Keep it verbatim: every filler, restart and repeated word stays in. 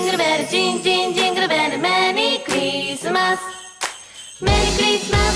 グルベルジンジンジングルベルメリークリスマスメリークリスマス